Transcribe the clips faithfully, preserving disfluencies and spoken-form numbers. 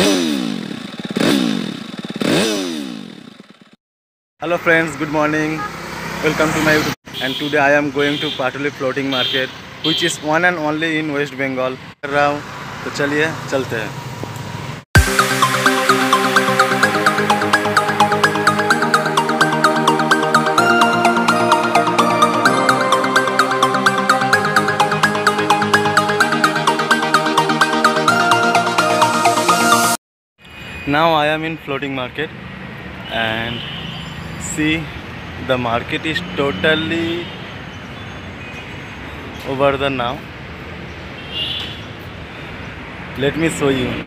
Hello friends, good morning. Welcome to my YouTube. And today I am going to Patuli floating market, which is one and only in West Bengal. कर रहा हूँ, तो चलिए चलते हैं. Now I am in floating market and see the market is totally over the now. Let me show you.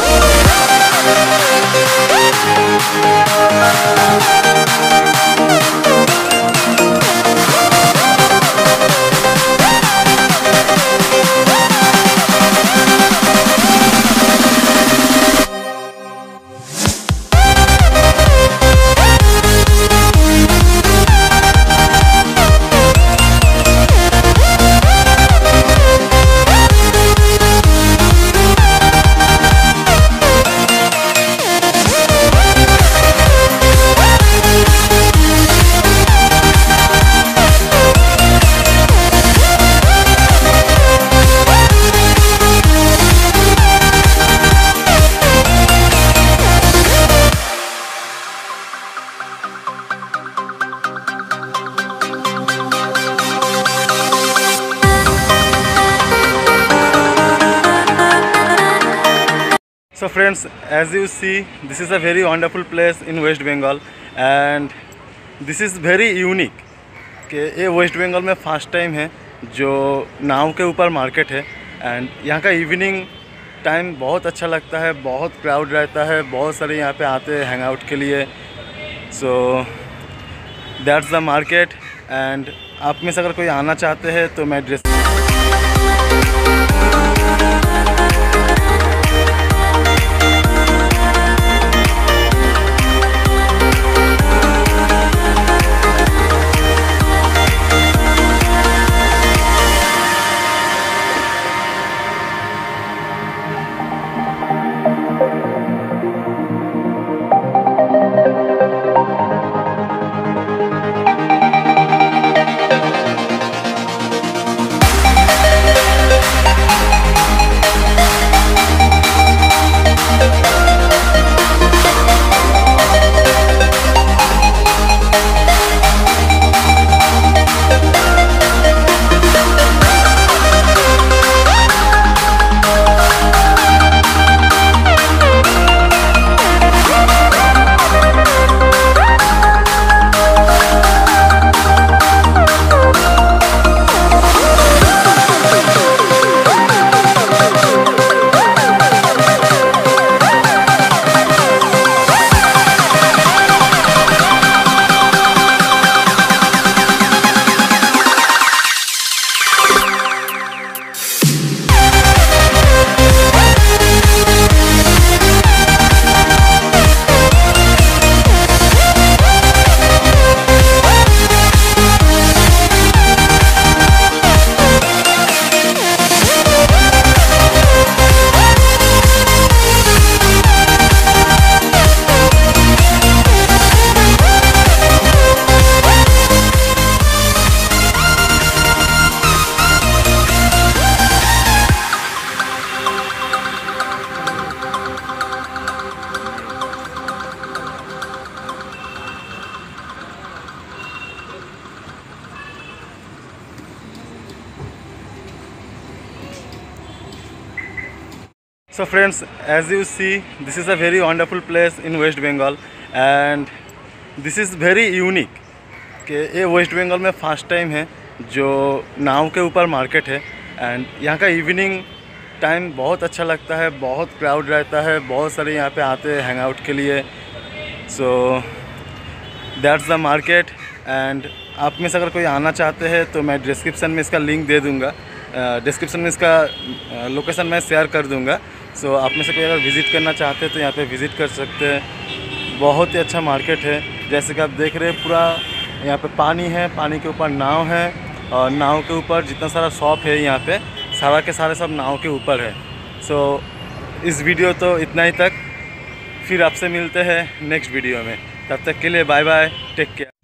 So friends, as you see, this is a very wonderful place in West Bengal and this is very unique कि ये waste Bengal में first time है जो नाव के ऊपर market है. And यहाँ का इवनिंग टाइम बहुत अच्छा लगता है, बहुत क्राउड रहता है, बहुत सारे यहाँ पे आते हैं हैंग आउट के लिए. So that's the market. And आप में से अगर कोई आना चाहते हैं तो मैं address So friends, as you see, this is a very wonderful place in West Bengal and this is very unique कि ये वेस्ट बंगाल में फर्स्ट टाइम है जो नाव के ऊपर मार्केट है. एंड यहाँ का इवनिंग टाइम बहुत अच्छा लगता है, बहुत क्राउड रहता है, बहुत सारे यहाँ पे आते हैं हैंग आउट के लिए. So that's the market. And आप में से अगर कोई आना चाहते हैं तो मैं डिस्क्रिप्शन में इसका लिंक दे दूँगा, डिस्क्रिप्शन में इसका लोकेशन मैं शेयर कर दूँगा. सो so, आप में से कोई अगर विज़िट करना चाहते हैं तो यहाँ पे विज़िट कर सकते हैं. बहुत ही अच्छा मार्केट है. जैसे कि आप देख रहे हैं पूरा यहाँ पे पानी है, पानी के ऊपर नाव है और नाव के ऊपर जितना सारा शॉप है यहाँ पे सारा के सारे सब नाव के ऊपर है. सो इस वीडियो तो इतना ही तक, फिर आपसे मिलते हैं नेक्स्ट वीडियो में। तब तक के लिए बाय बाय, टेक केयर।